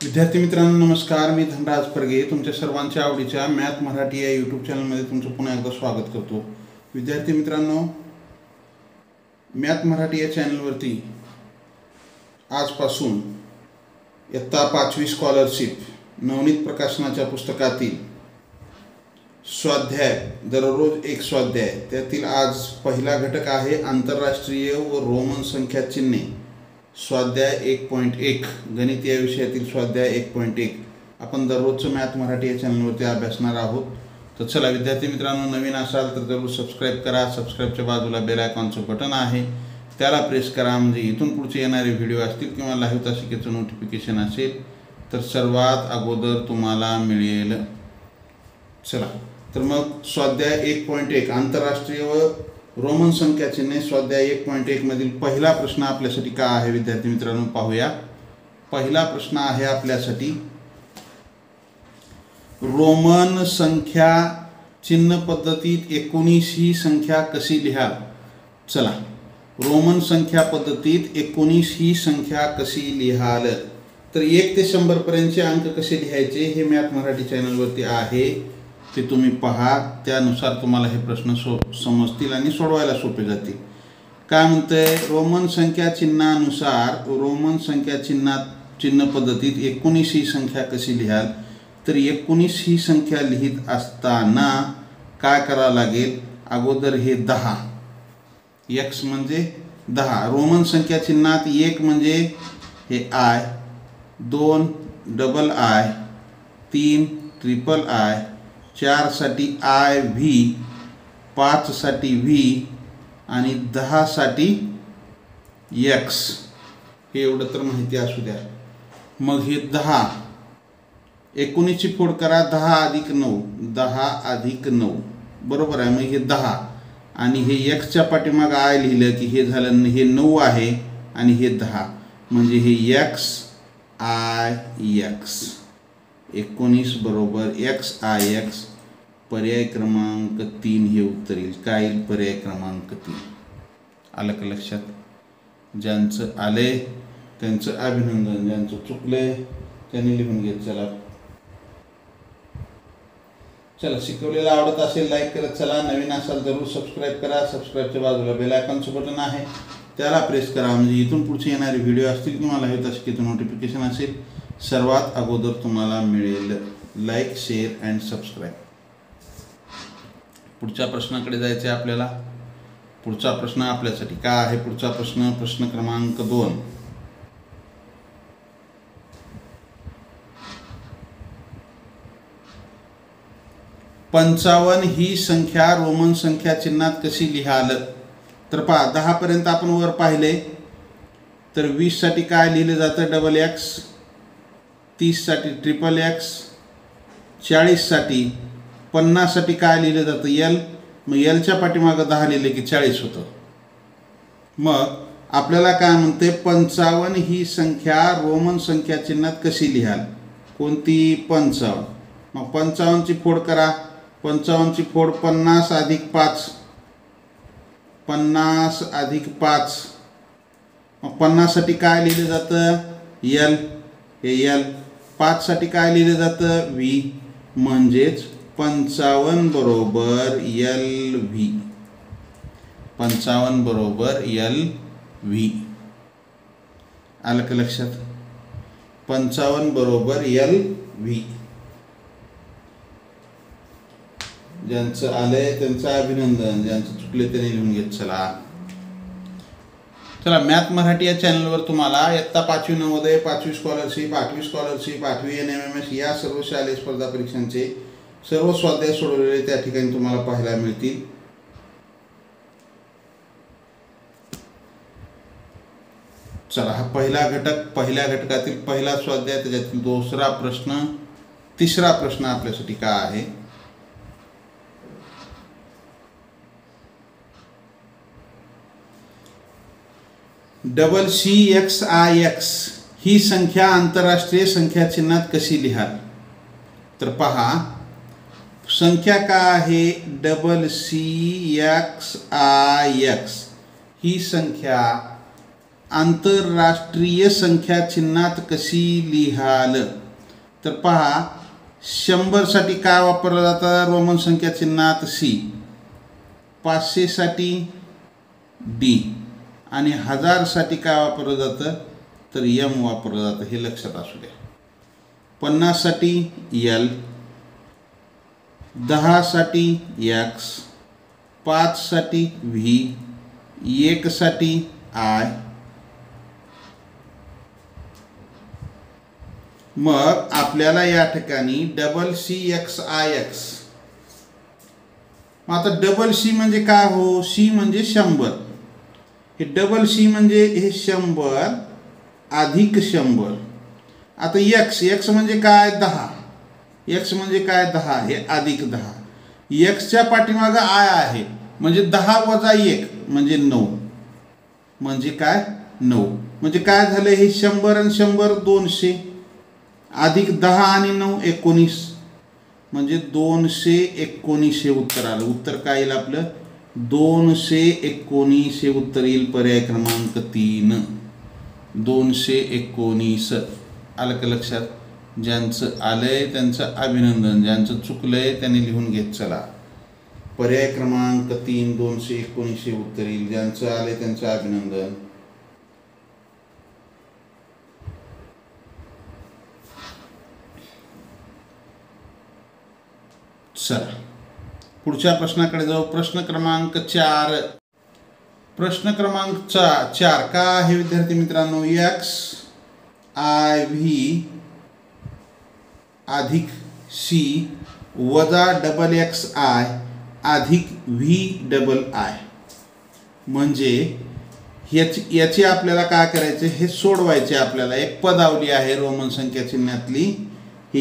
विद्यार्थी मित्रांनो नमस्कार. मी धनराज परगे तुमच्या सर्वांच्या आवडीच्या मॅथ मराठी या यूट्यूब चॅनलमध्ये तुमचं पुन्हा एकदा स्वागत करतो. विद्यार्थी मित्रांनो, मॅथ मराठी या चॅनलवरती आजपासून इयत्ता 5वी स्कॉलरशिप नवनीत प्रकाशनाच्या पुस्तकातील स्वाध्याय, दररोज एक स्वाध्याय, त्यातील आज पहिला घटक आहे आंतरराष्ट्रीय व रोमन संख्या चिन्हे. स्वाध्याय 1.1 गणित या विषयातील स्वाध्याय 1.1 आपण दररोजचं मॅथ मराठी या चॅनलवरती अभ्यासणार आहोत. तर चला विद्यार्थी मित्रांनो, नवीन असाल तर जरूर सबस्क्राईब करा. सबस्क्राईबच्या बाजूला बेल आयकॉनचं बटन आहे, त्याला प्रेस करा. म्हणजे इथून पुढचे येणारे व्हिडिओ असतील किंवा लाईव्ह तासिकेचं नोटिफिकेशन असेल तर सर्वात अगोदर तुम्हाला मिळेल. चला तर मग स्वाध्याय 1.1 आंतरराष्ट्रीय व रोमन संख्या चिन्हे स्वाध्याय 1.1 मधील पहिला प्रश्न आपल्यासाठी काय आहे विद्यार्थी मित्रांनो पाहूया. पहिला प्रश्न आहे आपल्यासाठी, रोमन संख्या चिन्ह पद्धतीत 19 ही संख्या कशी लिहाल. चला, रोमन संख्या पद्धतीत 19 ही संख्या कशी लिहाल. तर 1 ते 100 पर्यंतचे अंक कसे लिहायचे हे मॅथ मराठी चॅनलवरती आहे, ते तुम्ही पहा. त्यानुसार तुम्हाला हे प्रश्न समजतील आणि सोडवायला सोपे जातील. काय म्हणतंय, रोमन संख्या चिन्हानुसार रोमन संख्या चिन्ह पद्धतीत 19 ही संख्या कशी लिहाल. तर 19 ही संख्या लिहित असताना काय करावं लागेल, अगोदर हे 10 x म्हणजे 10 रोमन संख्या चिन्हात 1 म्हणजे हे I, 2 double I, 3 triple I, 4 साठी IV, 5 साठी V आणि 10 साठी X. हे एवढं तर माहिती असू द्या. मग हे 10 19 ची फोड करा, 10 अधिक 9, 10 अधिक 9 बरोबर आहे. मग हे 10 आणि हे X च्या पाठीमागं I लिहिलं की हे झालं, हे 9 आहे आणि हे 10 म्हणजे हे X I X. 19 बरोबर XIX. पर्याय क्रमांक 3 हे उत्तर येईल. काय येईल, पर्याय क्रमांक 3. आलं का लक्षात. ज्यांचं आले त्यांचं अभिनंदन, ज्यांचं चुकले त्यांनी लिहून घेत चला. चला, शिकवलेलं आवडत असेल लाईक करत चला. नवीन असाल जरूर सबस्क्राईब करा. सबस्क्राईबच्या बाजूला बेल आयकॉनचं बटन आहे, त्याला प्रेस करा. म्हणजे इथून पुढचे येणारे व्हिडिओ असतील किंवा लाईव्ह तासिकेचं नोटिफिकेशन असेल सर्वात अगोदर तुम्हाला मिळेल. Like, share and subscribe. पुढच्या प्रश्नाकडे जायचे आपल्याला. पुढचा प्रश्न आपल्यासाठी काय आहे, पुढचा प्रश्न, प्रश्न क्रमांक 2. पंचावन्न ही संख्या रोमन संख्या चिन्हात कशी लिहाल. तर पहा, 10 पर्यंत आपण वर पाहिले तर 20 साठी काय लिहिलं जातं, डबल X, 30 साठी ट्रिपल X, 40 साठी 50 साठी काय लिहिलं जातं, L. मग Lच्या पाठीमागं 10 लिहिले की 40 होतं. मग आपल्याला काय म्हणते, 55 ही संख्या रोमन संख्या चिन्हात कशी लिहाल. कोणती, 55. मग 55 ची फोड करा. 55 ची फोड 50 अधिक 5, 50 अधिक 5. मग 50 साठी काय लिहिलं जातं, L, हे L. 5 साठी काय लिहिलं जातं, V. म्हणजेच 55 बरोबर LV. 55 बरोबर LV. आलं का लक्षात. 55 बरोबर LV. ज्यांचं आलंय त्यांचं अभिनंदन, ज्यांचं चुकले त्यांनी लिहून घेत चला. चला, मॅथ मराठी या चॅनलवर तुम्हाला इयत्ता 5वी नवोदय, 5वी स्कॉलरशिप, 8वी स्कॉलरशिप, 8वी NMMS या सर्व शालेय स्पर्धा परीक्षांचे सर्व स्वाध्याय सोडवलेले त्या ठिकाणी तुम्हाला पाहायला मिळतील. चला, हा पहिला घटक, पहिल्या घटकातील पहिला स्वाध्याय, त्याच्यातील दुसरा प्रश्न. तिसरा प्रश्न आपल्यासाठी काय आहे, CXIX ही संख्या आंतरराष्ट्रीय संख्या चिन्हात कशी लिहाल. तर पहा, संख्या काय आहे, CXIX ही संख्या आंतरराष्ट्रीय संख्या चिन्हात कशी लिहाल? तर पहा, 100 साठी काय वापरलं जातं रोमन संख्या चिन्हात? C. 500 साठी D आणि 1000 साठी काय वापरलं जातं? तर M वापरलं जातं. हे लक्षात असू द्या. 50 साठी L, 10 साठी X, 5 साठी V, 1 साठी I. मग आपल्याला या ठिकाणी CCXIX. मग आता C म्हणजे काय हो? C म्हणजे 100. हे C म्हणजे हे 100 अधिक 100. आता X म्हणजे काय? 10. X म्हणजे काय? 10. हे अधिक 10. Xच्या पाठीमागं I आहे म्हणजे 10 वजा 1 म्हणजे 9. म्हणजे काय? 9. म्हणजे काय झालं? हे 100 आणि 100 200 अधिक 10 आणि 9 19 म्हणजे 219 हे उत्तर आलं. उत्तर काय येईल आपलं? 219 हे उत्तर येईल. पर्याय क्रमांक 3. 219 आलं का लक्षात? ज्यांचं आलंय त्यांचं अभिनंदन, ज्यांचं चुकलंय त्यांनी लिहून घेत चला. पर्याय क्रमांक 3 219 हे उत्तर येईल. ज्यांचं आलंय त्यांचं अभिनंदन. चला पुढच्या प्रश्नाकडे जाऊ. प्रश्न क्रमांक 4. प्रश्न क्रमांक 4 का आहे विद्यार्थी मित्रांनो? XIV अधिक C वजा XXI अधिक VII. म्हणजे याची आपल्याला काय करायचे? हे सोडवायचे आपल्याला. एक पदावली आहे रोमन संख्या चिन्हातली. हे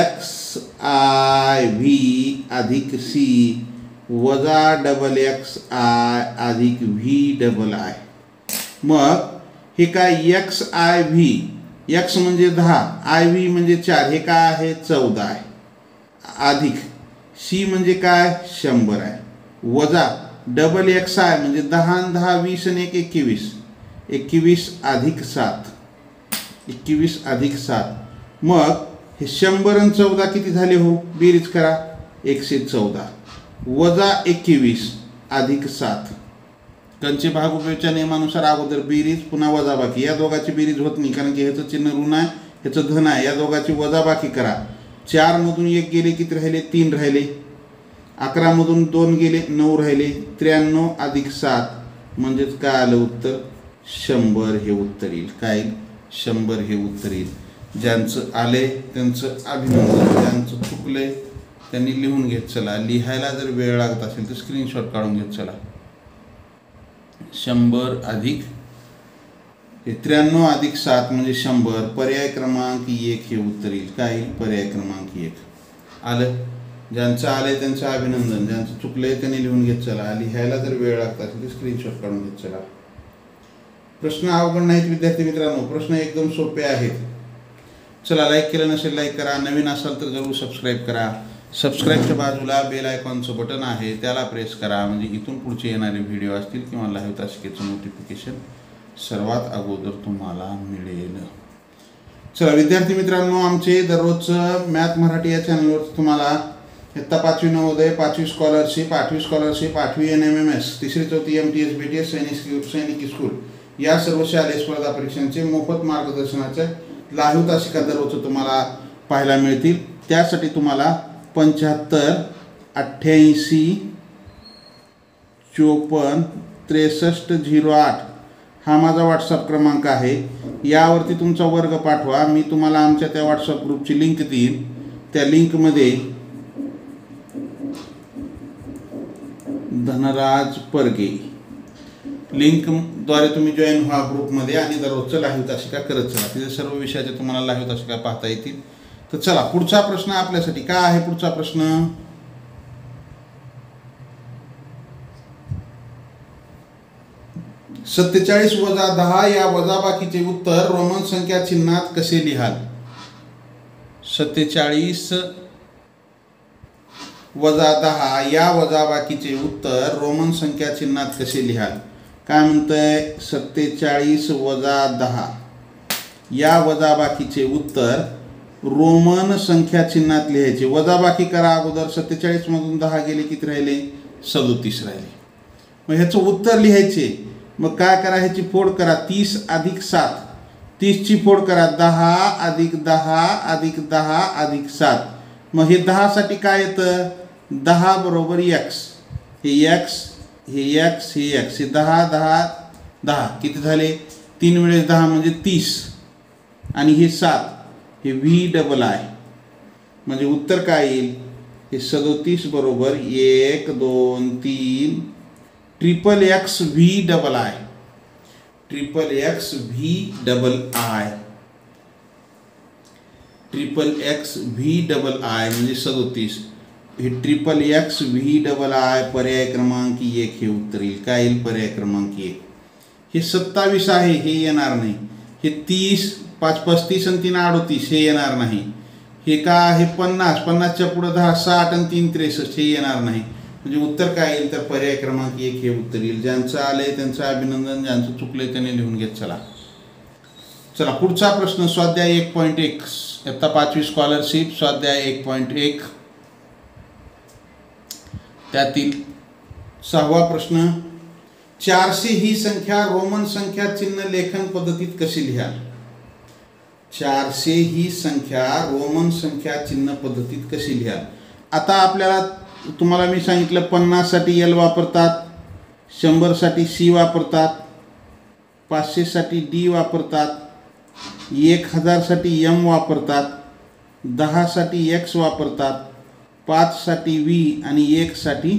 XIV अधिक C वजा XXI अधिक VII. मग हे काय? XIV, X म्हणजे 10, IV म्हणजे 4, हे काय आहे? 14 आहे. अधिक C म्हणजे काय? 100 आहे. वजा XXI म्हणजे 10 आणि 10 20 आणि 1 21. 21 अधिक 7. 21 अधिक 7. मग हे 100 आणि 14 किती झाले हो? बेरीज करा. 114 वजा 21 अधिक 7. कंचे भागोपयोगच्या नियमानुसार अगोदर बेरीज पुन्हा वजाबाकी. या दोघांची बेरीज होत नाही कारण की ह्याचं चिन्ह ऋण आहे, ह्याचं धन आहे. या दोघांची वजाबाकी करा. 4 मधून 1 गेले किती राहिले? 3 राहिले. 11 मधून 2 गेले 9 राहिले. 93 अधिक 7 म्हणजेच काय आलं उत्तर? 100 हे उत्तर येईल. काय? 100 हे उत्तर येईल. ज्यांचं आले त्यांचं अभिनंदन, ज्यांचं चुकले त्यांनी लिहून घेत चला. लिहायला जर वेळ लागत असेल तर स्क्रीनशॉट काढून घेत चला. 100 अधिक 93 अधिक 7 म्हणजे 100. पर्याय क्रमांक 1 हे उत्तर येईल. काय येईल? पर्याय क्रमांक 1 आलं. ज्यांचं आलंय त्यांचं अभिनंदन, ज्यांचं चुकलंय त्यांनी लिहून घेत चला. लिहायला जर वेळ लागत असेल तर स्क्रीनशॉट काढून घेत चला. प्रश्न अवघड नाहीत विद्यार्थी मित्रांनो, प्रश्न एकदम सोपे आहेत. चला, लाईक केलं नसेल लाईक करा. नवीन असाल तर जरूर सबस्क्राईब करा. सबस्क्राईबच्या बाजूला बेल आयकॉनचं बटन आहे, त्याला प्रेस करा. म्हणजे इथून पुढचे येणारे व्हिडिओ असतील किंवा लाईव्ह तासिकेचं नोटिफिकेशन सर्वात अगोदर तुम्हाला मिळेल. चला विद्यार्थी मित्रांनो, आमचे दररोजचं मॅथ मराठी या चॅनलवर तुम्हाला इयत्ता 5वी नवोदय, 5वी स्कॉलरशिप, 8वी स्कॉलरशिप, 8वी NMMS, 3री 4थी MTS BTS सैनिकी स्कूल या सर्व शालेय स्पर्धा परीक्षांचे मोफत मार्गदर्शनाचे लाईव्ह तासिका दररोज तुम्हाला पाहायला मिळतील. त्यासाठी तुम्हाला 75 88 54 63 08 हा माझा व्हॉट्सअप क्रमांक आहे. यावरती तुमचा वर्ग पाठवा. मी तुम्हाला आमच्या त्या व्हॉट्सअप ग्रुपची लिंक देईन. त्या लिंकमध्ये धनराज परगे लिंकद्वारे तुम्ही जॉईन व्हा ग्रुपमध्ये आणि दररोजचं लाईव्ह तासिका करत चला. तिथे सर्व विषयाचे तुम्हाला लाईव्ह तासिका पाहता येतील. तर चला पुढचा प्रश्न आपल्यासाठी काय आहे? पुढचा प्रश्न 47 वजा 10 या वजाबाकीचे उत्तर रोमन संख्या चिन्हात कसे लिहाल? 47 वजा 10 या वजाबाकीचे उत्तर रोमन संख्या चिन्हात कसे लिहाल? काय म्हणतंय 47 वजा 10 या वजाबाकीचे उत्तर रोमन संख्या चिन्हात लिहायचे. वजाबाकी करा अगोदर. 47 मधून 10 गेले किती राहिले? 37 राहिले. मग ह्याचं उत्तर लिहायचे. मग काय करा, ह्याची फोड करा. 30 अधिक 7, 30ची फोड करा. 10 अधिक 10 अधिक 10 अधिक 7. मग हे 10 साठी काय येतं? 10 बरोबर x. हे x, हे x, हे x. हे 10 10 10 किती झाले? 3 वेळेस 10 म्हणजे 30. आणि हे 7, हे VII. म्हणजे उत्तर काय येईल? हे 37 बरोबर 1 2 3 triple X VII. Triple X VII. Triple X VII म्हणजे 37. हे ट्रिपल एक्स VII पर्याय क्रमांक 1 हे उत्तर येईल. काय येईल? पर्याय क्रमांक 1. हे 27 आहे, हे येणार नाही. हे 30, 5 35 आणि 3 38 हे येणार नाही. हे का? हे 50, 50च्या पुढे 10, 60 आणि 3 63 हे येणार नाही. म्हणजे उत्तर काय येईल? तर पर्याय क्रमांक 1 हे उत्तर येईल. ज्यांचं आलंय त्यांचं अभिनंदन, ज्यांचं चुकलंय त्यांनी लिहून घेत चला. चला पुढचा प्रश्न स्वाध्याय 1.1 इयत्ता 5वी स्कॉलरशिप स्वाध्याय 1.1 त्यातील 6वा प्रश्न. 400 ही संख्या रोमन संख्या चिन्ह लेखन पद्धतीत कशी लिहाल? 400 ही संख्या रोमन संख्या चिन्ह पद्धतीत कशी लिहाल? आता आपल्याला तुम्हाला मी सांगितलं 50 साठी L वापरतात, 100 साठी C वापरतात, 500 साठी D वापरतात, 1000 साठी M वापरतात, 10 साठी X वापरतात, 5 साठी V आणि 1 साठी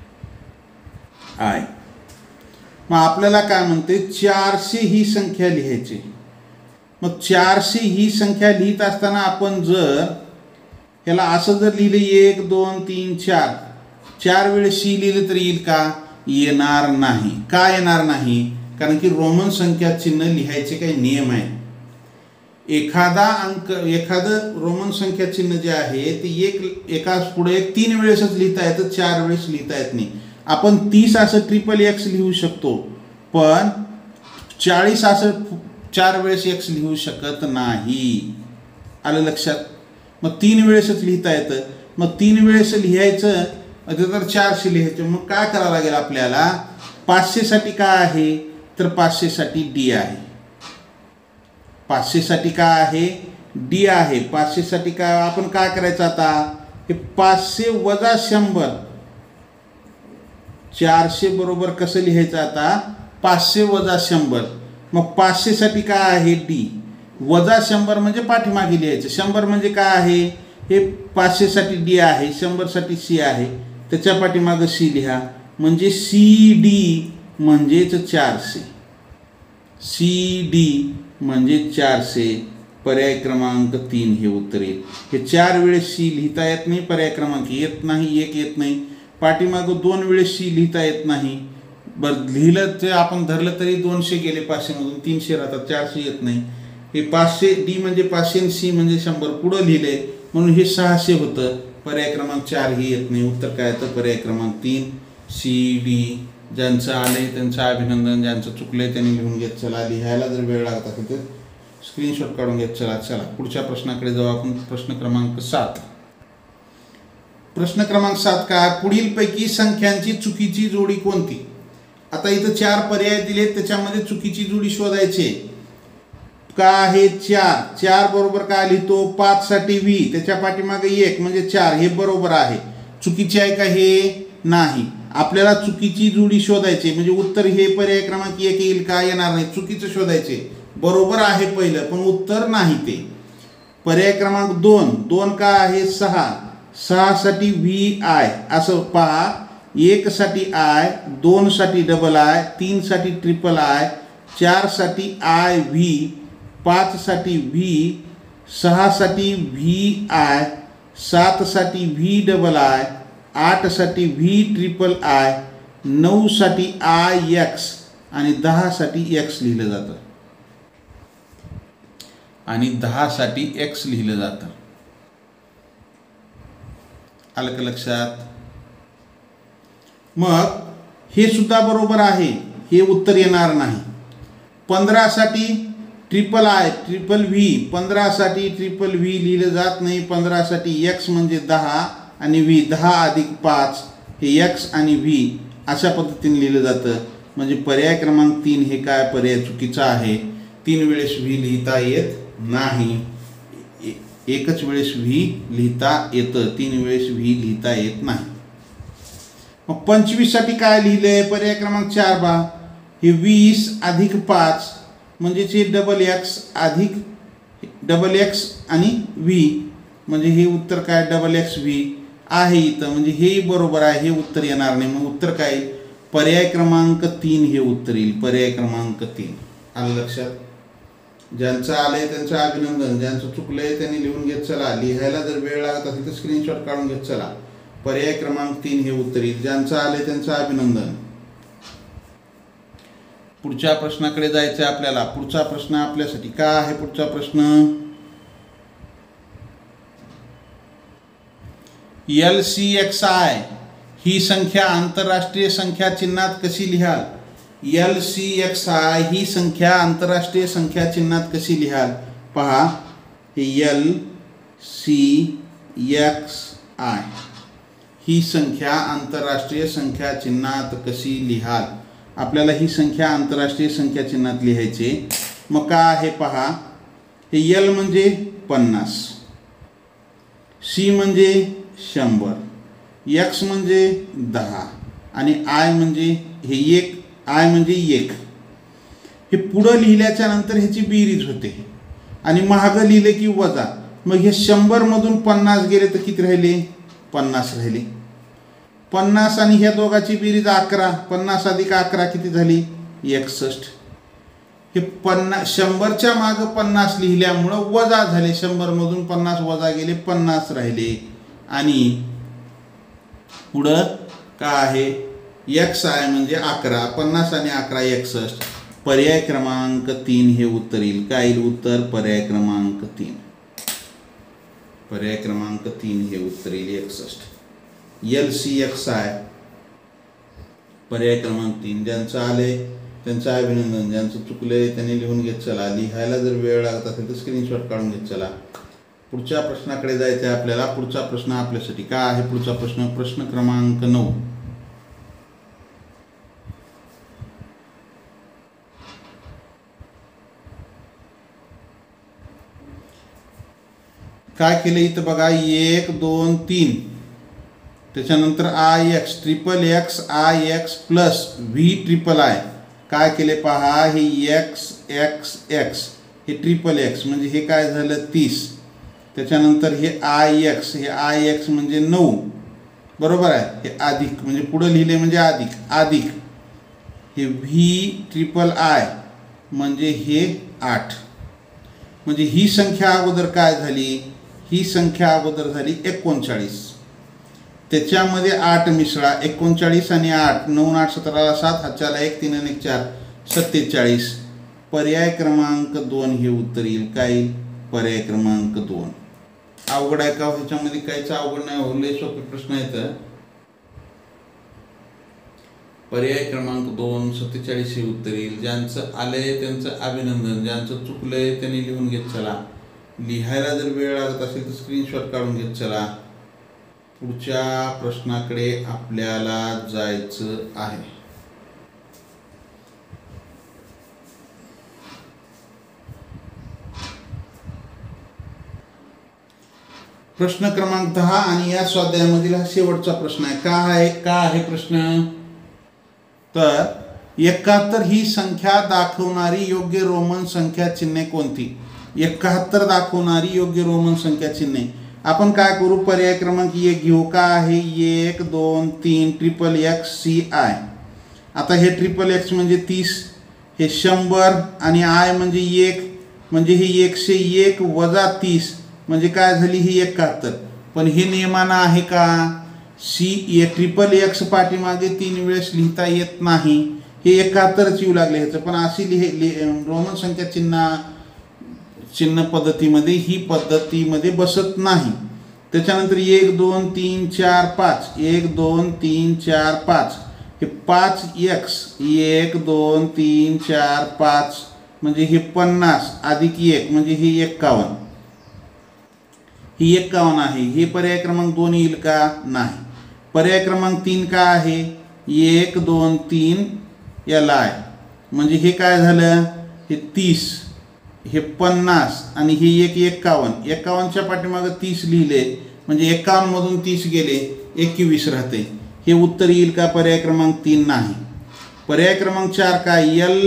I. मग आपल्याला काय म्हणते? 400 ही संख्या लिहायची. मग 400 ही संख्या लिहित असताना आपण जर ह्याला असं जर लिहिले 1 2 3 4 4 वेळेस C लिहिलं तर येईल का? येणार नाही. का येणार नाही? कारण की रोमन संख्या चिन्ह लिहायचे काही नियम आहे. एखादं रोमन संख्या चिन्ह जे आहे ते एकाच पुढे 3 वेळेसच लिहिता येतं, 4 वेळेस लिहिता येत नाही. आपण 30 असं ट्रिपल एक्स लिहू शकतो, पण 40 असं 4 वेळेस एक्स लिहू शकत नाही. आलं लक्षात? मग 3 वेळेसच लिहिता येतं. मग 3 वेळेस लिहायचं तर 400 लिहायचं. मग काय करावं लागेल आपल्याला? 500 साठी काय आहे? तर 500 साठी D आहे. 500 साठी काय आहे? D आहे. 500 साठी काय? आपण काय करायचं आता? हे 500 वजा 100. 400 बरोबर कसं लिहायचं आता? 500 वजा 100. मग 500 साठी काय आहे? D. वजा 100 म्हणजे पाठीमागे लिहायचं. 100 म्हणजे काय आहे? हे 500 साठी D आहे, 100 साठी C आहे. त्याच्या पाठीमागे C लिहा. म्हणजे CD म्हणजेच 400. CD म्हणजे 400. पर्याय क्रमांक 3 हे उत्तर येईल. हे 4 वेळेस C लिहिता येत नाही, पर्याय क्रमांक येत नाही, 1 येत नाही. पाठीमागं 2 वेळेस C लिहिता येत नाही. बरं लिहिलं ते आपण धरलं तरी 200 गेले 500 मधून, 300 राहतात, 400 येत नाही. हे 500 D म्हणजे 500 आणि C म्हणजे 100 पुढं लिहिले म्हणून हे 600 होतं. पर्याय क्रमांक 4 ही येत नाही. उत्तर काय येतं? पर्याय क्रमांक 3 CD. ज्यांचं आलंय त्यांचं अभिनंदन, ज्यांचं चुकलंय त्यांनी लिहून घेत चला. लिहायला जर वेळ लागत असेल तर स्क्रीनशॉट काढून घेत चला. चला पुढच्या प्रश्नाकडे जाऊ आपण. प्रश्न क्रमांक 7. प्रश्न क्रमांक 7 काय? पुढीलपैकी संख्यांची चुकीची जोडी कोणती? आता इथं 4 पर्याय दिलेत, त्याच्यामध्ये चुकीची जोडी शोधायची. का आहे? 4 बरोबर काय लिहितो? 5 साठी V, त्याच्या पाठीमागे 1 म्हणजे 4, हे बरोबर आहे. चुकीचे आहे का? हे नाही. आपल्याला चुकीची जोडी शोधायची म्हणजे उत्तर हे पर्याय क्रमांक 1 येईल का? येणार नाही. चुकीचं शोधायचे. बरोबर आहे पहिलं पण उत्तर नाही ते. पर्याय क्रमांक 2 का आहे? 6 साठी VI असं पहा. 1 साठी I, 2 साठी II, 3 साठी III, 4 साठी IV, 5 साठी V, 6 साठी VI, 7 साठी VII, 8 साठी VIII, 9 साठी IX आणि 10 साठी X लिहिलं जातं. आणि 10 साठी X लिहिलं जातं. आलं का लक्षात? मग हे सुद्धा बरोबर आहे. हे उत्तर येणार नाही. 15 साठी ट्रिपल आय ट्रिपल व्ही, 15 साठी ट्रिपल व्ही लिहिलं जात नाही. 15 साठी x म्हणजे 10 आणि व्ही 10 अधिक 5 हे x आणि व्ही अशा पद्धतीने लिहिलं जातं. म्हणजे पर्याय क्रमांक 3 हे काय पर्याय चुकीचा आहे. 3 वेळेस व्ही लिहिता येत नाही, एकच वेळेस व्ही लिहिता येतं, 3 वेळेस व्ही लिहिता येत नाही. मग 25 साठी काय लिहिलंय पर्याय क्रमांक 4 बा. हे 20 अधिक 5 म्हणजे हे डबल एक्स आणि व्ही म्हणजे हे उत्तर काय डबल एक्स व्ही आहे इथं. म्हणजे हे बरोबर आहे, हे उत्तर येणार नाही. मग उत्तर काय येईल पर्याय क्रमांक 3 हे उत्तर येईल. पर्याय क्रमांक 3 आलं लक्षात. ज्यांचं आलंय त्यांचं अभिनंदन, ज्यांचं चुकलंय त्यांनी लिहून घेत चला. लिहायला जर वेळ लागत असेल तर स्क्रीनशॉट काढून घेत चला. पर्याय क्रमांक 3 हे उत्तर येईल. ज्यांचं आलंय त्यांचं अभिनंदन. पुढच्या प्रश्नाकडे जायचं आपल्याला. पुढचा प्रश्न आपल्यासाठी काय आहे. पुढचा प्रश्न LCXI ही संख्या आंतरराष्ट्रीय संख्या चिन्हात कशी लिहाल. LCXI ही संख्या आंतरराष्ट्रीय संख्या चिन्हात कशी लिहाल. पहा हे LCXI ही संख्या आंतरराष्ट्रीय संख्या चिन्हात कशी लिहाल. आपल्याला ही संख्या आंतरराष्ट्रीय संख्या चिन्हात लिहायचे. मग काय आहे पहा. हे L म्हणजे 50, C म्हणजे 100, X म्हणजे 10 आणि I म्हणजे हे 1 I म्हणजे 1. हे पुढं लिहिल्याच्या नंतर ह्याची बेरीज होते आणि मागं लिहिले की वजा. मग हे 100 मधून 50 गेले तर किती राहिले 50 राहिले. 50 आणि ह्या दोघाची बेरीज 11. 50 अधिक 11 किती झाली 61. हे 100च्या मागं 50 लिहिल्यामुळं वजा झाले. 100 मधून 50 वजा गेले 50 राहिले. आणि पुढं काय आहे XI म्हणजे 11. 50 आणि 11 61. पर्याय क्रमांक 3 हे उत्तर येईल. काय येईल उत्तर पर्याय क्रमांक 3. पर्याय क्रमांक 3 हे उत्तर येईल 61. LCXI पर्याय क्रमांक 3. ज्यांचं आले त्यांचं अभिनंदन, ज्यांचं चुकले त्यांनी लिहून घेत चला. लिहायला जर वेळ लागत असेल तर स्क्रीनशॉट काढून घेत चला. पुढच्या प्रश्नाकडे जायचं आहे आपल्याला. पुढचा प्रश्न आपल्यासाठी काय आहे. पुढचा प्रश्न प्रश्न क्रमांक 9. काय केलं इथं बघा 1 2 3 त्याच्यानंतर IX triple X IX plus V triple I. काय केले पहा हे XX हे ट्रिपल एक्स म्हणजे हे काय झालं 30. त्याच्यानंतर हे IX हे IX म्हणजे 9 बरोबर आहे. हे अधिक म्हणजे पुढं लिहिले म्हणजे अधिक हे व्ही ट्रिपल आय म्हणजे हे 8. म्हणजे ही संख्या अगोदर काय झाली. ही संख्या अगोदर झाली 39. त्याच्यामध्ये 8 मिसळा. 39 आणि 8 9 8 17 7 हातच्याला 1 3 आणि 1 4 47. पर्याय क्रमांक 2 हे उत्तर येईल. काय पर्याय क्रमांक 2. अवघड आहे का ह्याच्यामध्ये काहीच अवघड नाही. लय सोपे प्रश्न आहेत. पर्याय क्रमांक 2 47 हे उत्तर येईल. ज्यांचं आलंय त्यांचं अभिनंदन, ज्यांचं चुकलंय त्यांनी लिहून घेत चला. लिहायला जर वेळ लागत असेल तर स्क्रीनशॉट काढून घेत चला. पुढच्या प्रश्नाकडे आपल्याला जायचं आहे. प्रश्न क्रमांक 10 आणि या स्वाध्यायामधील हा शेवटचा प्रश्न आहे. काय आहे प्रश्न. तर 71 ही संख्या दाखवणारी योग्य रोमन संख्या चिन्हे कोणती. 71 दाखवणारी योग्य रोमन संख्या चिन्हे. आपण काय करू पर्याय क्रमांक 1 घेऊ. काय आहे 1 2 3 ट्रिपल XCI. आता हे ट्रिपल एक्स म्हणजे 30, हे 100 आणि आय म्हणजे 1 म्हणजे हे 101 वजा 30 म्हणजे काय झाली ही 71. पण हे नियमानं आहे का. ट्रिपल एक्स पाठीमागे 3 वेळेस लिहिता येत नाही. हे 71च येऊ लागले ह्याचं. पण अशी रोमन संख्या चिन्ह पद्धतीमध्ये ही पद्धतीमध्ये बसत नाही. त्याच्यानंतर 1 2 3 4 5 1 2 3 4 5 हे 5x 1 2 3 4 5 म्हणजे हे 50 अधिक 1 म्हणजे हे 51. ही 51 आहे. हे पर्याय क्रमांक 2 येईल का? नाही. पर्याय क्रमांक 3 का आहे? 1 2 3 याला आहे म्हणजे हे काय झालं? हे 30, हे 50 आणि हे 51. 51च्या पाठीमागं 30 लिहिले म्हणजे 51 मधून 30 गेले 21 राहते. हे उत्तर येईल का? पर्याय क्रमांक 3 नाही. पर्याय क्रमांक 4 काय?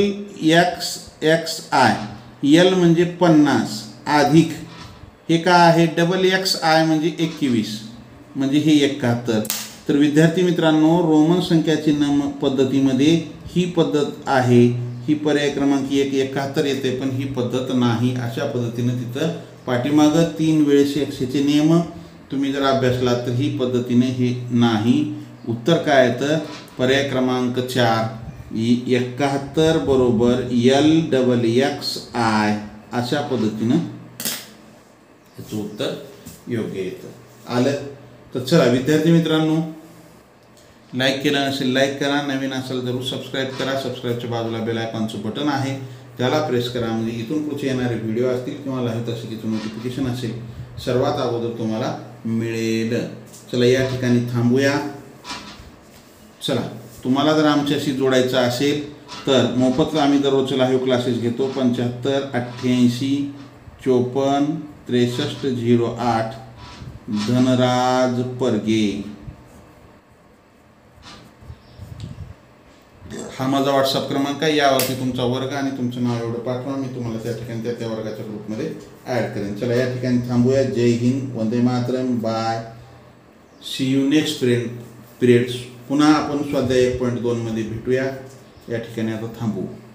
LXXI. L म्हणजे 50 अधिक हे काय आहे? XXI म्हणजे 21 म्हणजे हे 71. तर विद्यार्थी मित्रांनो, रोमन संख्या चिन्ह पद्धतीमध्ये ही पद्धत आहे. ही पर्याय क्रमांक 1 71 येते पण ही पद्धत नाही. अशा पद्धतीने तिथं पाठीमागं 3 वेळेस एकशेचे नियम तुम्ही जर अभ्यासला तर ही पद्धतीने हे नाही. उत्तर काय येतं? पर्याय क्रमांक 4 71 बरोबर LXXI अशा पद्धतीनं याचं उत्तर योग्य येतं. आलं? तर चला विद्यार्थी मित्रांनो, लाईक केलं नसेल लाईक करा, नवीन असेल जरूर सबस्क्राईब करा. सबस्क्राईबच्या बाजूला बेल आयकॉनचं बटन आहे त्याला प्रेस करा म्हणजे इथून पुढचे येणारे व्हिडिओ असतील किंवा लाईव्ह तासिकेचं नोटिफिकेशन असेल सर्वात अगोदर तुम्हाला मिळेल. चला या ठिकाणी थांबूया. चला, तुम्हाला जर आमच्याशी जोडायचं असेल तर मोफत आम्ही दररोज लाईव्ह क्लासेस घेतो. 75 88 54 63 08 धनराज परगे हा माझा व्हॉट्सअप क्रमांक आहे. यावरती तुमचा वर्ग आणि तुमचं नाव एवढं पाठवा. मी तुम्हाला त्या ठिकाणी त्या वर्गाच्या ग्रुपमध्ये ॲड करेन. चला या ठिकाणी थांबूया. जय हिंद, वंदे मातरम, bye, see you next periods. पुन्हा आपण स्वाध्याय 1.2 मध्ये भेटूया. या ठिकाणी आता थांबू.